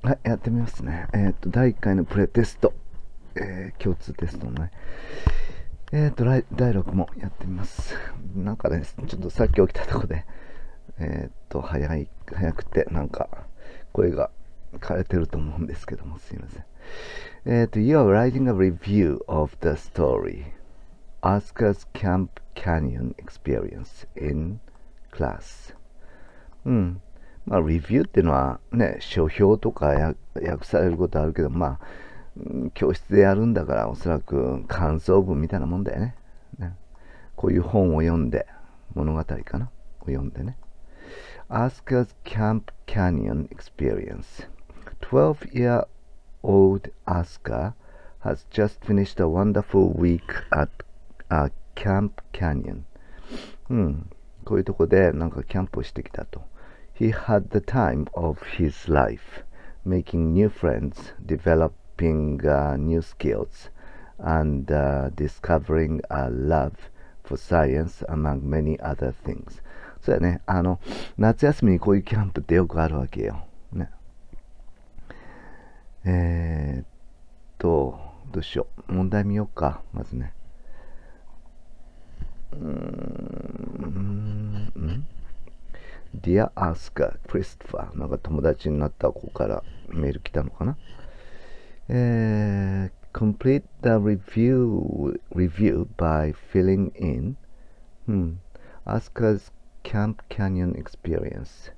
はい、やってみますね。第1回のプレテスト、共通テストのね、第6問やってみます。なんかね、ちょっとさっき起きたとこで、早くて、なんか、声が枯れてると思うんですけども、すいません。You are writing a review of the story, Asuka's Camp Canyon Experience in class. まあ、レビューっていうのはね、書評とか訳されることあるけど、まあ、教室でやるんだから、おそらく感想文みたいなもんだよね。こういう本を読んで、物語かなを読んでね。Asuka's Camp Canyon Experience. 12-year-old Asuka has just finished a wonderful week at Camp Canyon. こういうとこでなんかキャンプをしてきたと。He had the time of his life, making new friends, developing new skills, and discovering a love for science, among many other things. そうやね、夏休みにこういうキャンプってよくあるわけよ。ね。どうしよう。問題見ようか、まずね。Dear Asuka, Christopher なんか友達になった子からメール来たのかな、complete the review by filling in Asuka's Camp Canyon experience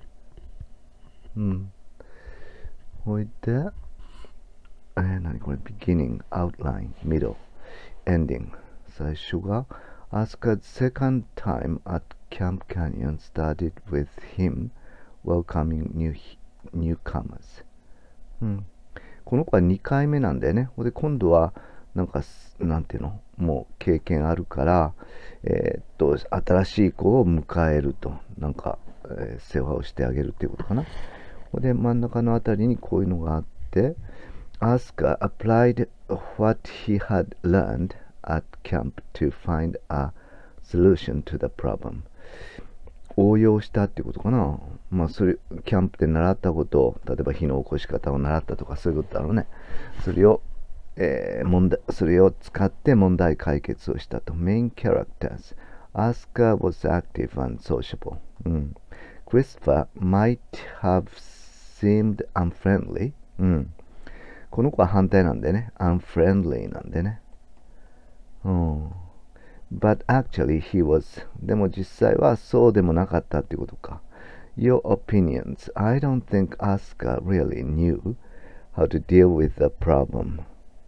ほいで何これ beginning, outline, middle, ending 最初が Asuka's second time at Camp Canyon started with him welcoming newcomers、この子は2回目なんだよね。で今度はなんかなんていうのもう経験あるから、新しい子を迎えるとなんか、世話をしてあげるっていうことかな。で真ん中のあたりにこういうのがあって Asuka applied what he had learned at camp to find a solution to the problem 応用したっていうことかな。まあそれキャンプで習ったことを例えば火の起こし方を習ったとかそういうことだろうね。それを、それを使って問題解決をしたと。Main characters Asuka was active and sociable、Christopher might have seemed unfriendly、この子は反対なんでね。unfriendly なんでね。But actually he was でも実際はそうでもなかったってことか。Your opinions. I don't think Asuka really knew how to deal with the problem.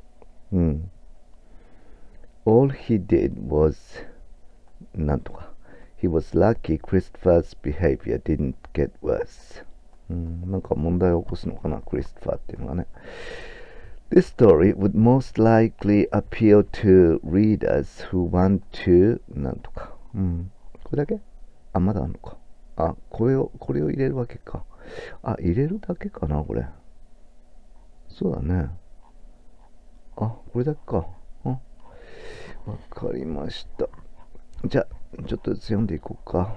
All he did was なんとか。He was lucky Christopher's behavior didn't get worse. なんか問題を起こすのかな、クリストファーっていうのがね。This story would most likely appeal to readers who want to なんとか。これだけまだあるのか。これを入れるわけか。入れるだけかな、これ。そうだね。これだけか。わかりました。じゃあ、ちょっとずつ読んでいこうか。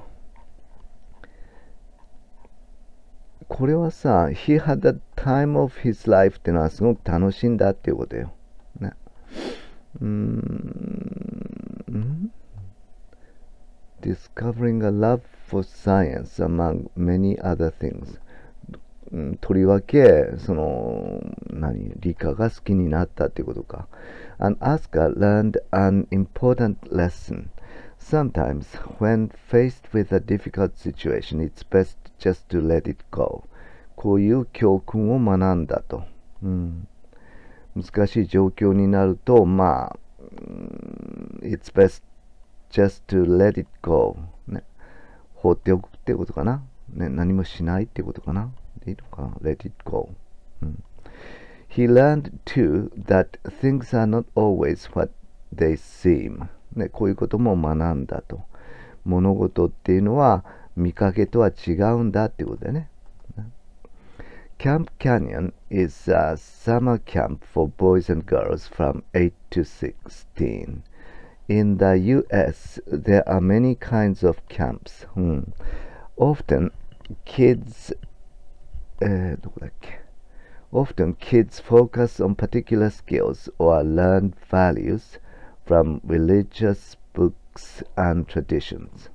これはさ、He had the time of his life ってのはすごく楽しんだっていうことよ。ね。Discovering a love for science among many other things、とりわけ理科が好きになったっていうことか。And Asuka learned an important lesson. Sometimes when faced with a difficult situation, it's best just to let it go. こういう教訓を学んだと。難しい状況になると、it's best just to let it go、ね、放っておくってことかな、ね、何もしないってことかなでいいのかな let it go、He learned too that things are not always what they seem、ね、こういうことも学んだと。物事っていうのは見かけとは違うんだってことだよね。Camp Canyon is a summer camp for boys and girls from 8 to 16. In the US, there are many kinds of camps. Often, kids, どこだっけ Often kids focus on particular skills or learn values from religious books and traditions.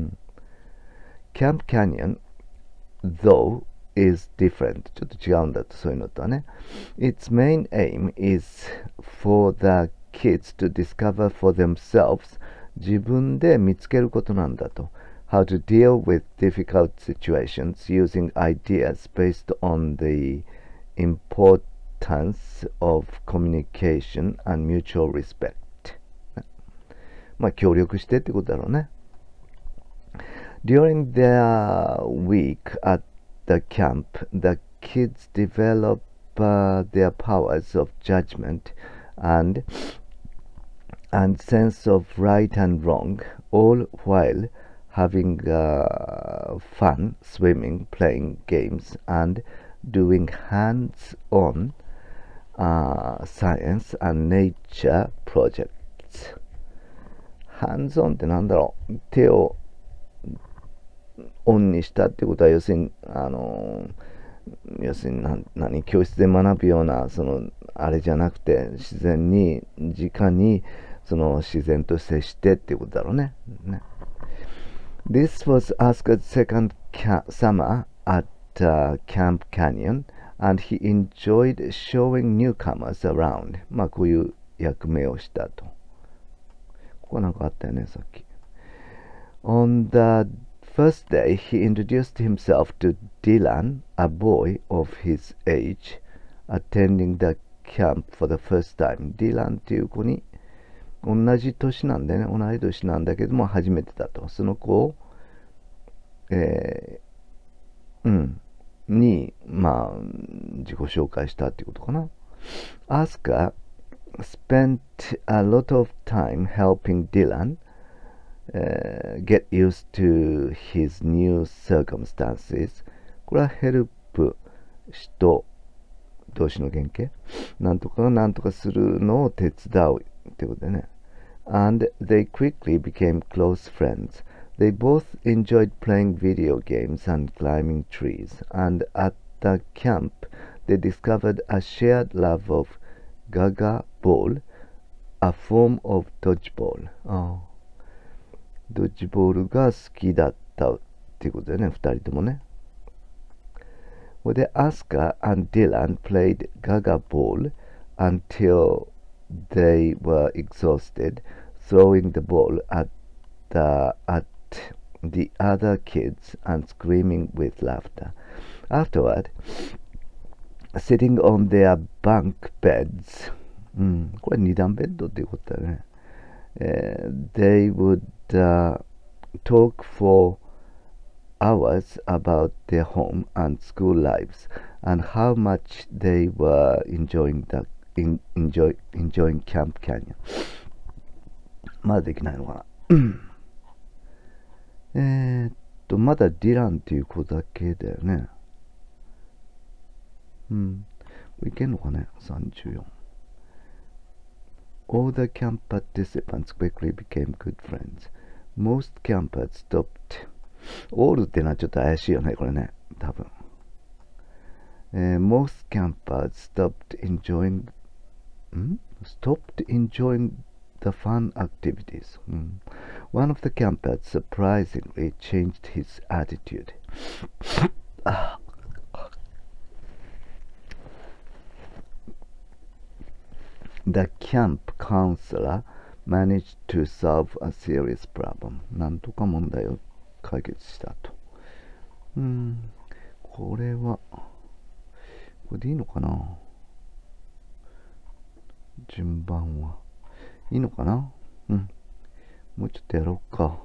Camp Canyon, though, is different. ちょっと違うんだと、そういうのとはね。Its main aim is for the kids to discover for themselves 自分で見つけることなんだと。How to deal with difficult situations using ideas based on the importance of communication and mutual respect. まあ協力してってことだろうね。During their week at the camp, the kids develop their powers of judgment and sense of right and wrong, all while having fun swimming, playing games, and doing hands-on science and nature projects. Hands-on ってなんだろう。手をオンにしたってことは要するに何教室で学ぶようなそのあれじゃなくて自然に直にその自然と接してっていうことだろうね。This was Asuka's second summer at Camp Canyon, and he enjoyed showing newcomers around. まあこういう役目をしたと。ここなんかあったよね、さっき。On the first day, he introduced himself to Dylan, a boy of his age, attending the camp for the first time. Dylan っていう子に同じ年なんでね、同い年なんだけども初めてだと。その子を、に、まあ、自己紹介したっていうことかな。Asuka spent a lot of time helping Dylan get used to his new circumstances. これはヘルプ、人、動詞の原型。なんとかがなんとかするのを手伝うってことでね。And they quickly became close friends. They both enjoyed playing video games and climbing trees. And at the camp, they discovered a shared love of Gaga ball, a form of dodgeball. ドッジボールが好きだったっていうことだよね、二人ともね。で、Asuka and Dylan played Gaga ball until they were exhausted, throwing the ball at the other kids and screaming with laughter. Afterward, sitting on their bunk beds, これ二段ベッドっていうことだよね。They would talk for hours about their home and school lives and how much they were enjoying Camp Canyon. まだできないのかな。まだディランっていう子だけだよね。いけんのかね、34。All the camp participants quickly became good friends. Most campers stopped. All ってのはちょっと怪しいよね、これね、多分。Most campers stopped enjoying the fun activities. One of the campers surprisingly changed his attitude. The camp counselor managed to solve a serious problem. なんとか問題を解決したと。これは、これでいいのかな？順番は。いいのかな？もうちょっとやろうか。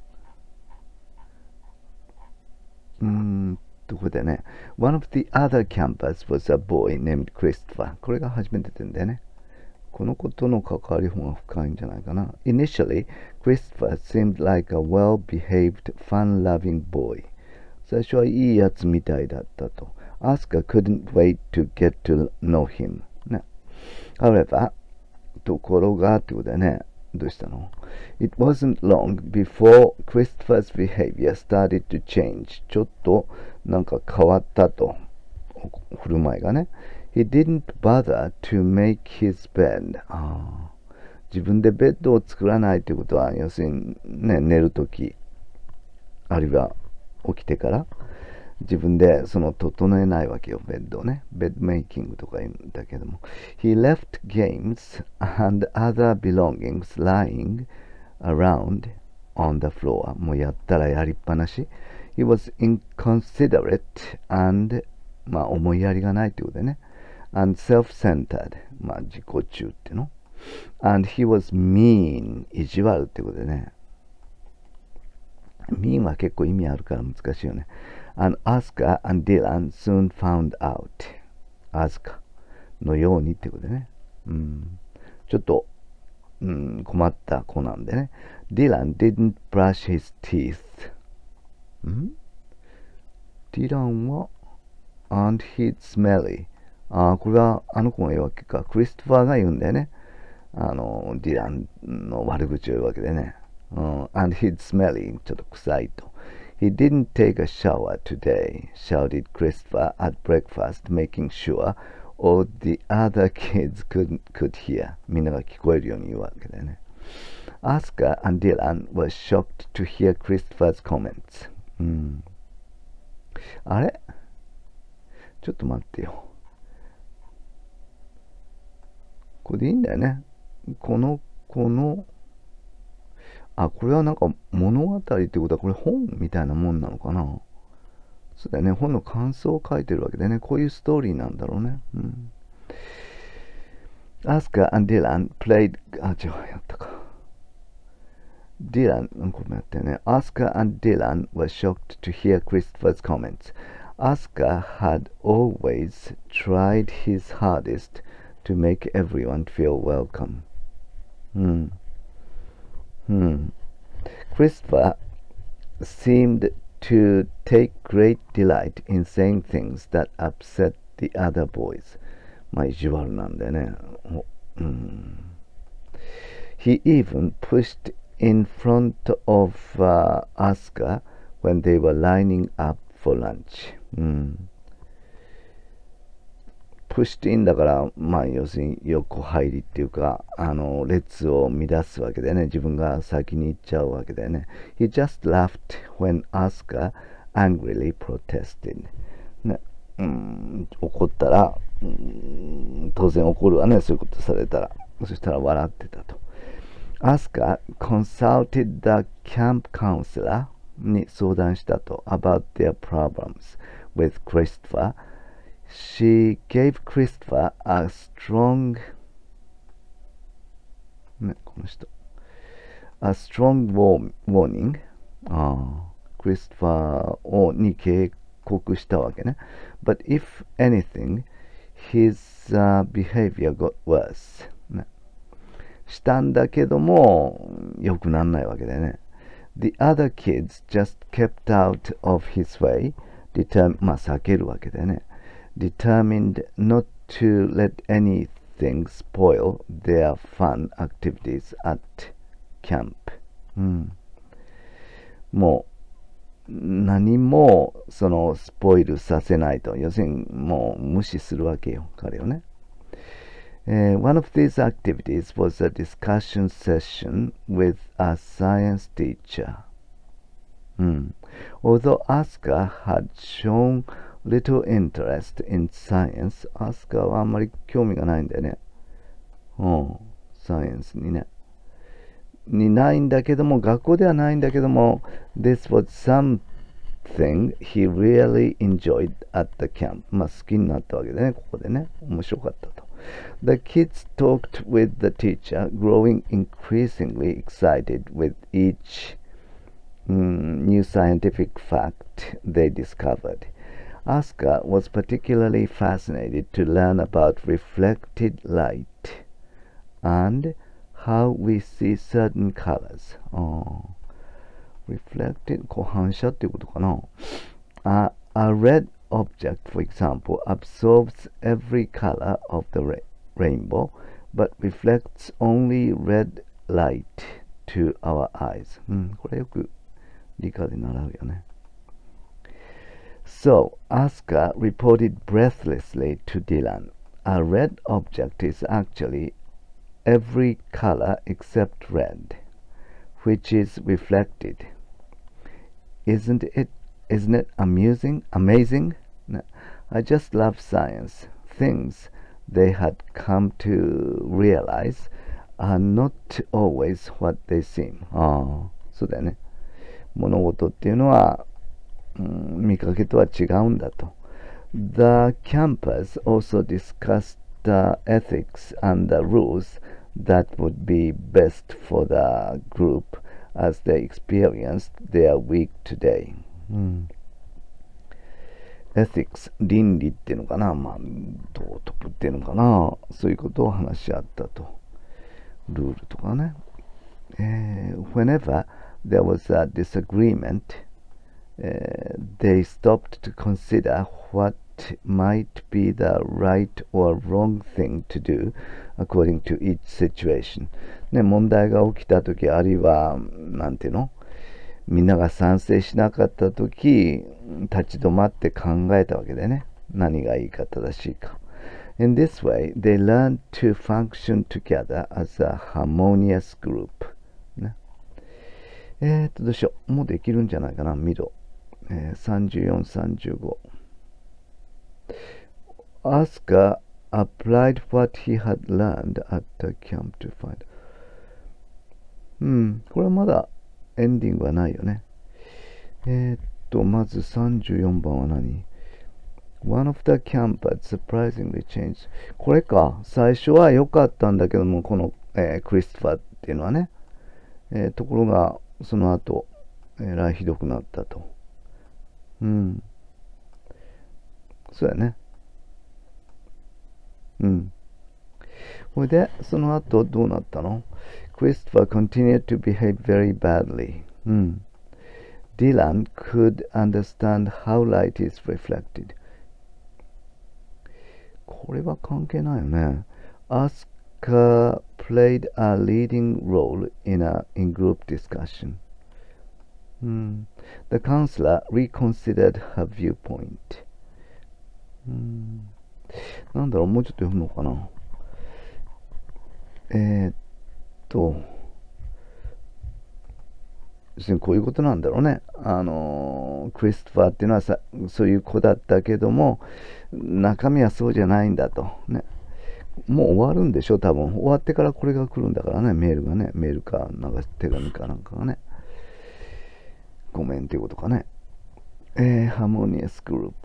これでね。One of the other campers was a boy named Christopher. これが初めててんだよね。この子との関わり方が深いんじゃないかな。Initially, Christopher seemed like a well-behaved, fun-loving boy. 最初はいいやつみたいだったと。Asuka couldn't wait to get to know him. ね。However, ところがってことだよね。どうしたの？ It wasn't long before Christopher's behavior started to change. ちょっとなんか変わったと。 振る舞いがね。He didn't bother to make his bed. 自分でベッドを作らないということは、要するにね、寝るとき、あるいは起きてから自分でその整えないわけよ、ベッドをね。ベッドメイキングとか言うんだけども。He left games and other belongings lying around on the floor. もうやったらやりっぱなし。He was inconsiderate and 思いやりがないということでね。and self-centered. 自己中っていうの。and he was mean. 意地悪っていうことでね。mean は結構意味あるから難しいよね。and Oscar and Dylan soon found out. Oscar のようにってことでね。ちょっと、困った子なんでね。Dylan didn't brush his teeth. Dylan は and he's smelly. これはあの子が言うわけか。クリストファーが言うんだよね。ディランの悪口を言うわけでね。and he's smelly. ちょっと臭いと。He didn't take a shower today, shouted Christopher at breakfast, making sure all the other kids could hear. みんなが聞こえるように言うわけだよね。Oscar and Dylan were shocked to hear Christopher's comments. あれちょっと待ってよ。これでいいんだよね。これはなんか物語ってことはこれ本みたいなもんなのかな。そうだよね。本の感想を書いてるわけでね。こういうストーリーなんだろうね。Oscar and Dylan played... やったか。Dylan、これもやったよね。Oscar and Dylan were shocked to hear Christopher's comments. Oscar had always tried his hardest to make everyone feel welcome. Christopher seemed to take great delight in saying things that upset the other boys. 意地悪なんだよね。He even pushed in front of Oscar when they were lining up for lunch. pushed in だから、要するに横入りっていうか、列を乱すわけだよね。自分が先に行っちゃうわけだよね。He just laughed when Oscar angrily protested. ね、怒ったら、当然怒るわね。そういうことされたら。そしたら笑ってたと。Oscar consulted the camp counselor に相談したと。about their problems with Christopher.She gave Christopher a strong, ね、この人。a strong warning. クリストファーに警告したわけね。But if anything, his behavior got worse. ね、したんだけども、良くなんないわけだよね。The other kids just kept out of his way. 避けるわけだよね。Determined not to let anything spoil their fun activities at camp. もう何もそのスポイルさせないと。要するにもう無視するわけよ、彼をね。One of these activities was a discussion session with a science teacher. Although Oscar had shown little interest in science. アスカはあんまり興味がないんだよね。サイエンスにね。ないんだけども、学校ではないんだけども、This was something he really enjoyed at the camp. 好きになったわけでね、ここでね。面白かったと。The kids talked with the teacher, growing increasingly excited with each new scientific fact they discovered.Oscar was particularly fascinated to learn about reflected light and how we see certain colors. Reflected 反射っていうことかな。A red object, for example, absorbs every color of the rainbow, but reflects only red light to our eyes. これよく理科で習うよね。 So Asuka reported breathlessly to Dylan. A red object is actually every color except red, which is reflected. Isn't it amazing? No, I just love science. Things they had come to realize are not always what they seem. ああ、そうだよね。物事っていうのは、見かけとは違うんだと。The campus also discussed the ethics and the rules that would be best for the group as they experienced their week today. Ethics、倫理っていうのかな、まあ、道徳っていうのかな、そういうことを話し合ったと。ルールとかね。Whenever there was a disagreement, they stopped to consider what might be the right or wrong thing to do according to each situation. ね、問題が起きたとき、あるいは、なんていうの、みんなが賛成しなかったとき、立ち止まって考えたわけでね。何がいいか正しいか。In this way, they learned to function together as a harmonious group. ね、どうしよう。もうできるんじゃないかな、ミド。34、35。Asuka applied what he had learned at the camp to find. これはまだエンディングはないよね。まず34番は何？ One of the campers surprisingly changed. これか。最初は良かったんだけども、この、クリストファーっていうのはね。ところが、その後、ひどくなったと。そうやね。それで、その後どうなったの？ Christopher continued to behave very badly. Dylan could understand how light is reflected. これは関係ないよね。Asuka played a leading role in group discussion. The counselor reconsidered her viewpoint. なんだろう、もうちょっと読むのかな。要するにこういうことなんだろうね。クリストファーっていうのはそういう子だったけども、中身はそうじゃないんだと。ね。もう終わるんでしょ、多分。終わってからこれが来るんだからね、メールがね。メールか、なんか手紙かなんかがね。ごめんっていうことかね。harmonious group.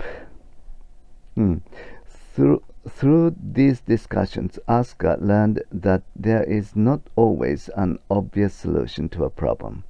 Through these discussions, Asuka learned that there is not always an obvious solution to a problem.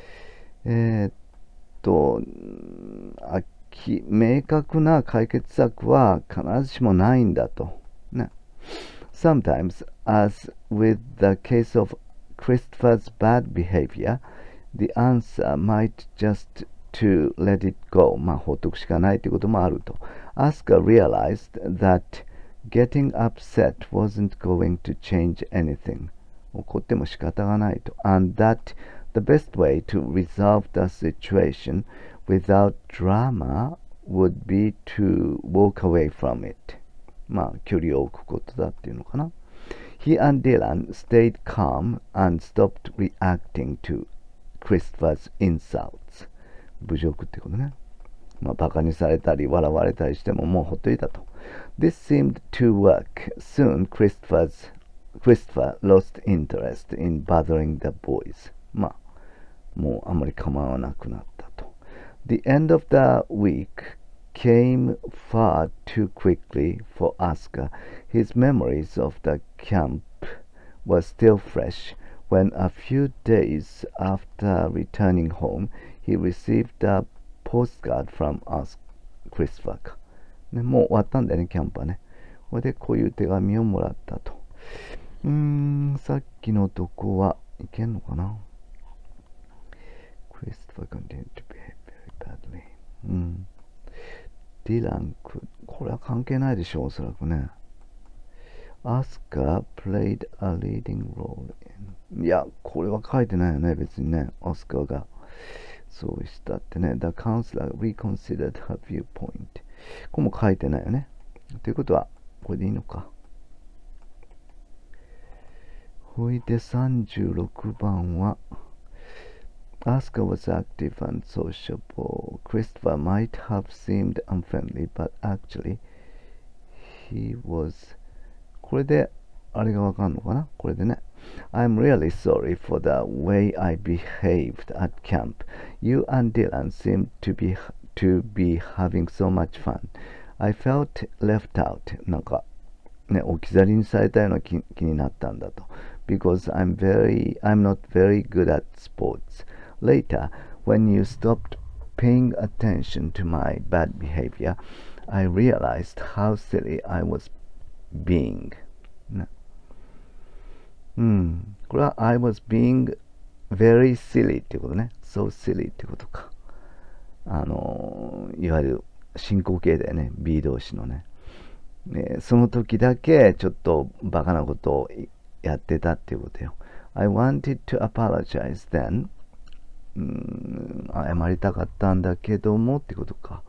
明確な解決策は必ずしもないんだと。ね。Sometimes, as with the case of Christopher's bad behavior, the answer might just to let it go. まあ、放っとくしかないということもあると。Asuka realized that getting upset wasn't going to change anything. 怒っても仕方がないと。And that the best way to resolve the situation without drama would be to walk away from it. まあ、距離を置くことだっていうのかな。He and Dylan stayed calm and stopped reacting to Christopher's insults. 侮辱ってことね。まあ、バカにされたり笑われたりしてももうほっといたと。This seemed to work. Soon Christopher lost interest in bothering the boys. まあ、もうあまり構わなくなったと。The end of the week came far too quickly for Asuka. His memories of the camp were still fresh when a few days after returning home, he received a postcard from Christopher. ね、もう終わったんだよね、キャンプはね。これでこういう手紙をもらったと。さっきのとこはいけんのかな？ Christopher continued to behave very badly. ディランク、これは関係ないでしょう、おそらくね。Asuka played a leading role in... いや、これは書いてないよね、別にね、Asukaが。 そうしたってね。The counselor reconsidered her viewpoint. これも書いてないよね。ということは、これでいいのか。ほいで36番は、Asuka was active and sociable. Christopher might have seemed unfriendly, but actually he was. これで、あれがわかんのかなこれでね。I'm really sorry for the way I behaved at camp. You and Dylan seemed to be having so much fun. I felt left out. なんか、ね、置き去りにされたような気になったんだと。Because I'm not very good at sports. Later, when you stopped paying attention to my bad behavior, I realized how silly I was being. ね、これは I was being very silly っていうことね。so silly ってことか。いわゆる進行形だよね。B 動詞のね。その時だけちょっとバカなことをやってたっていうことよ。I wanted to apologize then. 謝りたかったんだけどもってことか。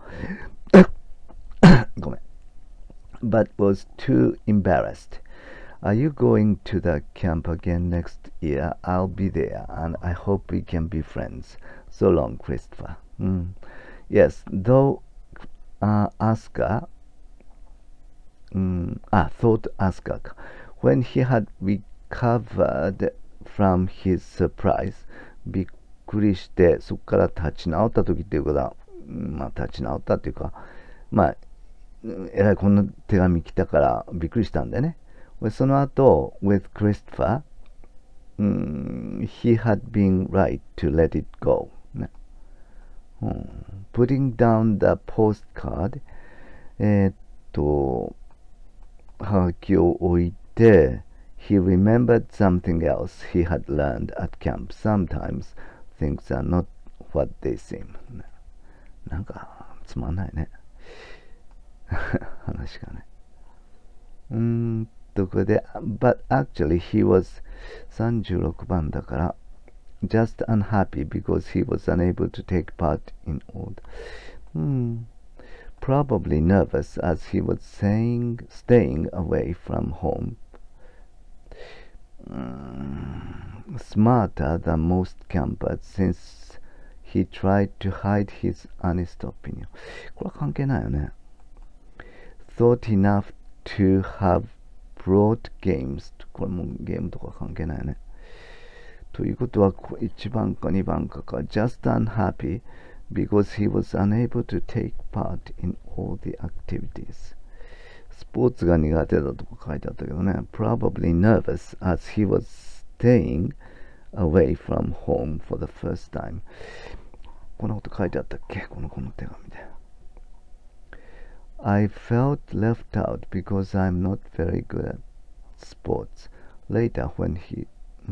ごめん。But was too embarrassed. Are you going to the camp again next year? I'll be there, and I hope we can be friends. So long, Christopher. Yes, though Asuka, thought Asuka, when he had recovered from his surprise, びっくりして、そこから立ち直った時っていうことは、立ち直ったっていうか、えらいこんな手紙来たからびっくりしたんだよね。その後、with Christopher, he had been right to let it go. ね。Putting down the postcard, はがきを置いて、he remembered something else he had learned at camp. Sometimes things are not what they seem. なんか、つまんないね。話がね。これで、but actually he was 36番だから、just unhappy because he was unable to take part in all. Probably nervous as he was staying away from home. Smarter than most campers since he tried to hide his honest opinion. これは関係ないよね。Thought enough to have brought games. これもゲームとか関係ないよね。ということは1番か2番か。just unhappy because he was unable to take part in all the activities. スポーツが苦手だとか書いてあったけどね。Probably nervous as he was staying away from home for the first time. こんなこと書いてあったっけこの手紙で。I felt left out because I'm not very good at sports. Later when he...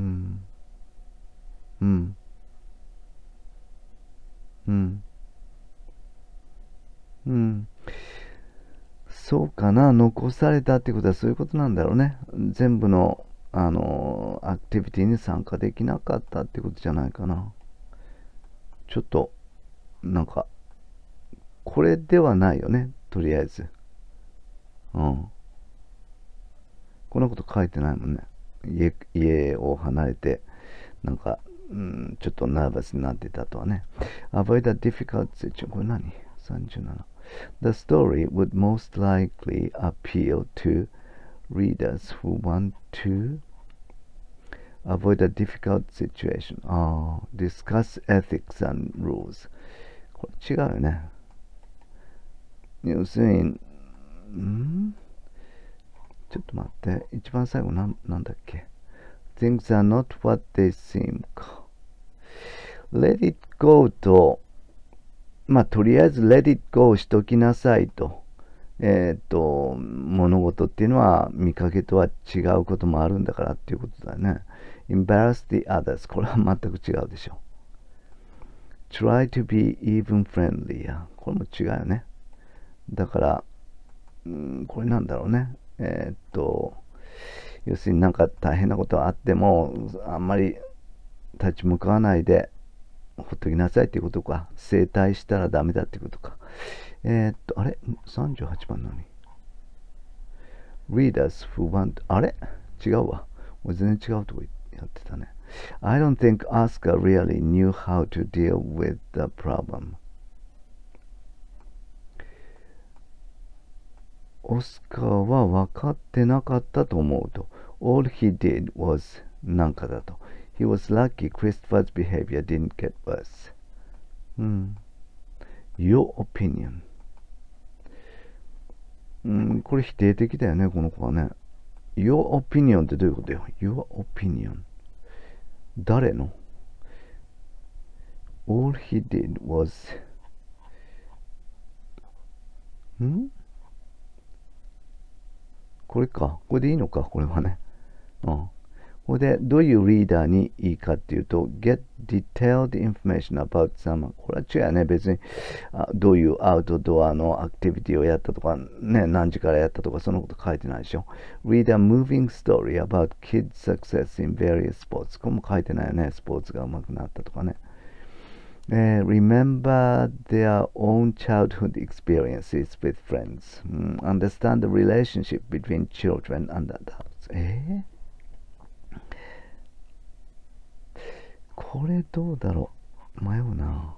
そうかな。残されたってことはそういうことなんだろうね。全部のアクティビティに参加できなかったってことじゃないかな。ちょっとなんかこれではないよね。とりあえず。こんなこと書いてないもんね。家を離れてなんかちょっとナーバスになってたとはね。Avoid a difficult situation. これ何 ?37。The story would most likely appeal to readers who want to avoid a difficult situation. Discuss ethics and rules. これ違うよね。要するに、ちょっと待って。一番最後なんだっけ ?Things are not what they seem. Let it go と、とりあえず let it go しときなさいと。物事っていうのは見かけとは違うこともあるんだからっていうことだよね。embarrass the others これは全く違うでしょ。try to be even friendlier これも違うよね。だから、これなんだろうね。要するになんか大変なことがあってもあんまり立ち向かわないでほっときなさいっていうことか。整体したらダメだっていうことか。あれ ?38 番のに。Readers who want... あれ違うわ。もう全然違うとこやってたね。I don't think Oscar really knew how to deal with the problem. オスカーは分かってなかったと思うと。All he did was なんかだと。He was lucky Christopher's behavior didn't get worse. Your opinion. これ否定的だよね、この子はね。Your opinion ってどういうことよ。Your opinion。誰の ?All he did was これか。これでいいのか、これはね。これで、どういうリーダーにいいかっていうと、get detailed information about someone。これは違うね。別にどういうアウトドアのアクティビティをやったとか、ね、何時からやったとか、そのこと書いてないでしょ。read a moving story about kids' success in various sports。これも書いてないよね。スポーツが上手くなったとかね。remember their own childhood experiences with friends. Understand the relationship between children and adults. これどうだろう。迷うな。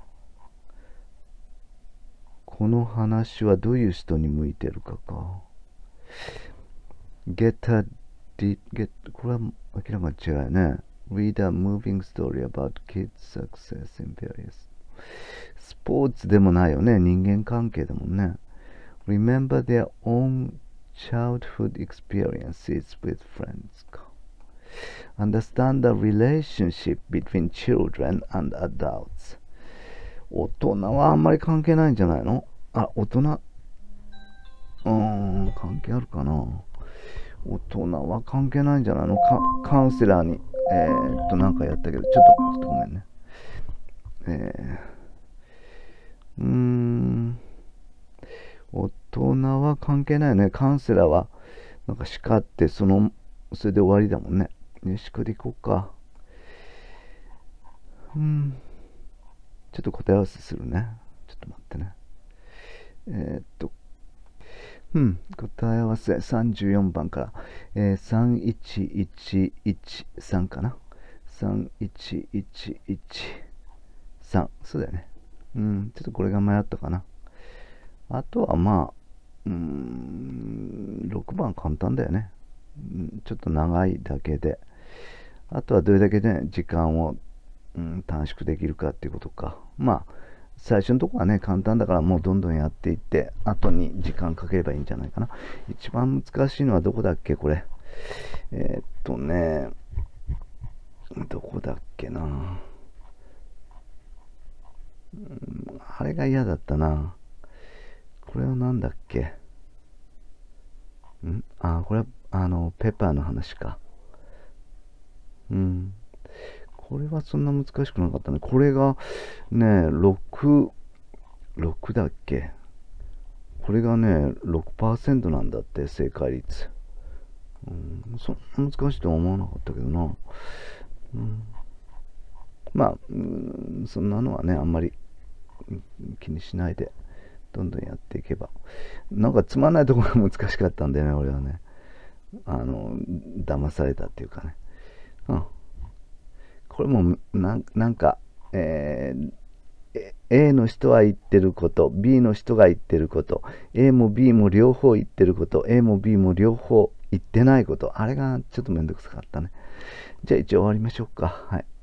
この話はどういう人に向いてるかか。get これは明らかに違うよね。Read a moving story about kids' success in various スポーツでもないよね。人間関係だもんね。Remember their own childhood experiences with friends か。Understand the relationship between children and adults 大人はあんまり関係ないんじゃないの？大人関係あるかな。大人は関係ないんじゃないの？カウンセラーになんかやったけど、ちょっとごめんね。大人は関係ないよね。カウンセラーはなんか叱ってそれで終わりだもんね。よし、これでいこうか。ちょっと答え合わせするね。ちょっと待ってね。答え合わせ34番から、31113かな。31113。そうだよね。ちょっとこれが迷ったかな。あとは6番簡単だよね。ちょっと長いだけで。あとはどれだけね、時間を、短縮できるかっていうことか。最初のところはね、簡単だからもうどんどんやっていって、後に時間かければいいんじゃないかな。一番難しいのはどこだっけ、これ。どこだっけな。あれが嫌だったな。これはなんだっけ。これは、ペッパーの話か。これはそんな難しくなかったね。これがね、6だっけ。これがね、6% なんだって、正解率。そんな難しいとは思わなかったけどな。そんなのはね、あんまり気にしないで、どんどんやっていけば。なんかつまんないところが難しかったんでね、俺はね。騙されたっていうかね。これもなんか、A の人は言ってること、B の人が言ってること、A も B も両方言ってること、A も B も両方言ってないこと、あれがちょっとめんどくさかったね。じゃあ一応終わりましょうか。はい。